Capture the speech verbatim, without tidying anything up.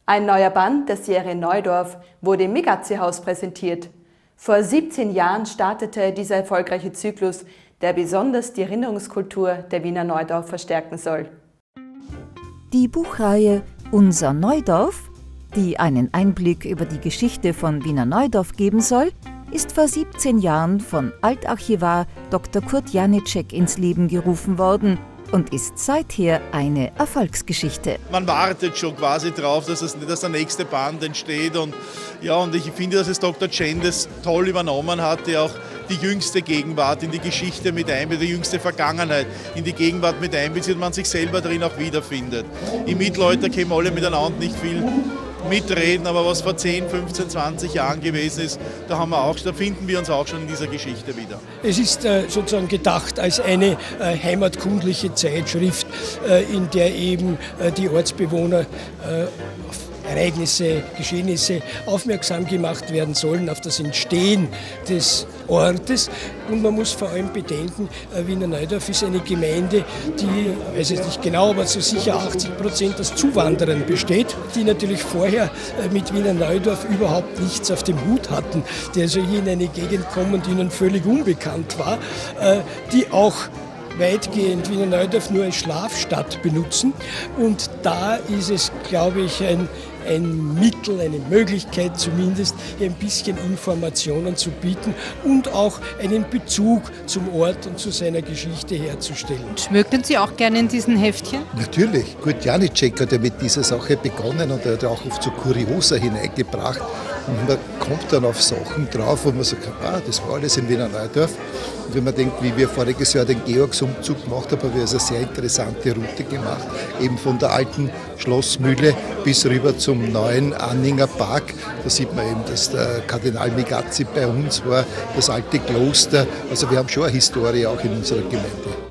Ein neuer Band der Serie Neudorf wurde im Megazi-Haus präsentiert. Vor siebzehn Jahren startete dieser erfolgreiche Zyklus, der besonders die Erinnerungskultur der Wiener Neudorf verstärken soll. Die Buchreihe Unser Neudorf, die einen Einblick über die Geschichte von Wiener Neudorf geben soll, ist vor siebzehn Jahren von Altarchivar Doktor Kurt Janicek ins Leben gerufen worden und ist seither eine Erfolgsgeschichte. Man wartet schon quasi drauf, dass, es, dass der nächste Band entsteht. Und, ja, und ich finde, dass es Doktor Chen das toll übernommen hat, der auch die jüngste Gegenwart in die Geschichte mit einbezieht, die jüngste Vergangenheit in die Gegenwart mit einbezieht und man sich selber darin auch wiederfindet. Im Mittelalter können alle miteinander nicht viel mitreden, aber was vor zehn, fünfzehn, zwanzig Jahren gewesen ist, da, haben wir auch, da finden wir uns auch schon in dieser Geschichte wieder. Es ist äh, sozusagen gedacht als eine äh, heimatkundliche Zeitschrift, äh, in der eben äh, die Ortsbewohner äh, auf Ereignisse, Geschehnisse aufmerksam gemacht werden sollen, auf das Entstehen des Ortes. Und man muss vor allem bedenken, Wiener Neudorf ist eine Gemeinde, die, ich weiß jetzt nicht genau, aber so sicher achtzig Prozent aus Zuwanderern besteht, die natürlich vorher mit Wiener Neudorf überhaupt nichts auf dem Hut hatten, die also hier in eine Gegend kommen, die ihnen völlig unbekannt war, die auch weitgehend Wiener Neudorf nur als Schlafstadt benutzen. Und da ist es, glaube ich, ein ein Mittel, eine Möglichkeit zumindest, hier ein bisschen Informationen zu bieten und auch einen Bezug zum Ort und zu seiner Geschichte herzustellen. Schmökern Sie auch gerne in diesen Heftchen? Natürlich. Kurt Janicek hat ja mit dieser Sache begonnen und er hat ja auch oft so Kuriosa hineingebracht. Und man kommt dann auf Sachen drauf, wo man sagt, ah, das war alles in Wiener Neudorf. Und wenn man denkt, wie wir voriges Jahr den Georgsumzug gemacht haben, haben wir also eine sehr interessante Route gemacht. Eben von der alten Schlossmühle bis rüber zum neuen Anninger Park. Da sieht man eben, dass der Kardinal Megazi bei uns war, das alte Kloster. Also wir haben schon eine Historie auch in unserer Gemeinde.